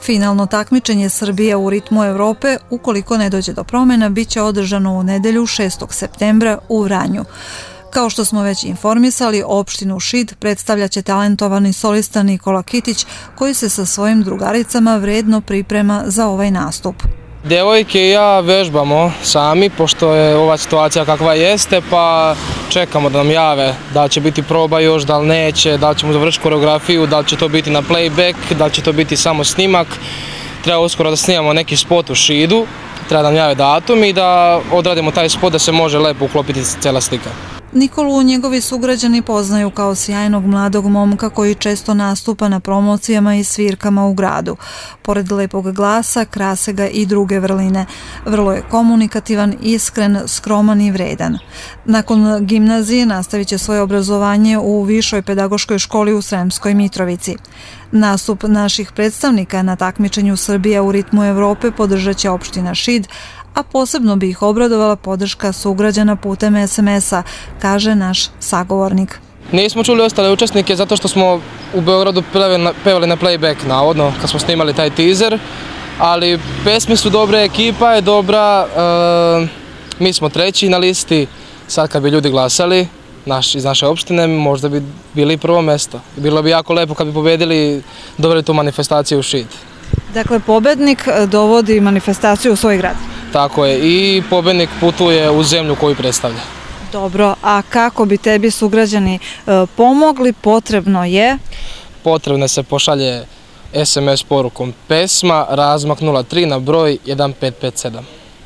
Finalno takmičenje Srbije u ritmu Evrope, ukoliko ne dođe do promjena, bit će održano u nedelju 6. septembra u Vranju. Kao što smo već informisali, opštinu Šid predstavljaće talentovani solista Nikola Kitić, koji se sa svojim drugaricama vredno priprema za ovaj nastup. Djevojke i ja vežbamo sami, pošto je ova situacija kakva jeste, pa čekamo da nam jave da li će biti proba još, da li neće, da li ćemo završiti koreografiju, da li će to biti na playback, da li će to biti samo snimak. Treba uskoro da snimamo neki spot u Šidu, treba da nam jave datum i da odradimo taj spot da se može lepo uklopiti cijela slika. Nikolu njegovi sugrađani poznaju kao sjajnog mladog momka koji često nastupa na promocijama i svirkama u gradu. Pored lepog glasa, krase ga i druge vrline. Vrlo je komunikativan, iskren, skroman i vredan. Nakon gimnazije nastavit će svoje obrazovanje u Višoj pedagoškoj školi u Sremskoj Mitrovici. Nastup naših predstavnika na takmičenju Srbija u ritmu Evrope podržat će opština Šid, a posebno bi ih obradovala podrška sugrađana putem SMS-a, kaže naš sagovornik. Nismo čuli ostale učesnike zato što smo u Beogradu pevali na playback, navodno, kad smo snimali taj teaser, ali pesme su dobre, ekipa je dobra, mi smo treći na listi, sad kad bi ljudi glasali iz naše opštine, možda bi bili prvo mesto. Bilo bi jako lepo kad bi pobedili, doveli tu manifestaciju u Šid. Dakle, pobednik dovodi manifestaciju u svoj grad. Tako je, i pobednik putuje u zemlju koju predstavlja. Dobro, a kako bi tebi sugrađani pomogli, potrebno je? Potrebno se pošalje SMS porukom pesma, razmak 03 na broj 1557.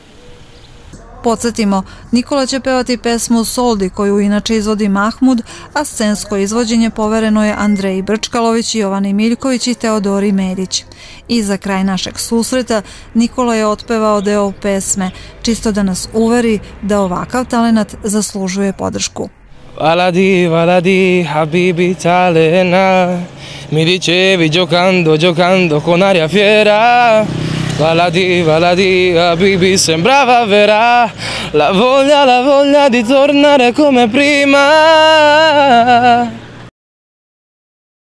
Podsjetimo, Nikola će pevati pesmu Soldi, koju inače izvodi Mahmud, a scensko izvođenje povereno je Andreji Brčkalović, Jovani Miljković i Teodori Medić. I za kraj našeg susreta Nikola je otpevao deo pesme, čisto da nas uveri da ovakav talenat zaslužuje podršku. Valadi, valadi, habibi talena, mi dicevi giocando con aria fiera. Valadi, valadi, habibi sembrava vera, la voglia di tornare come prima.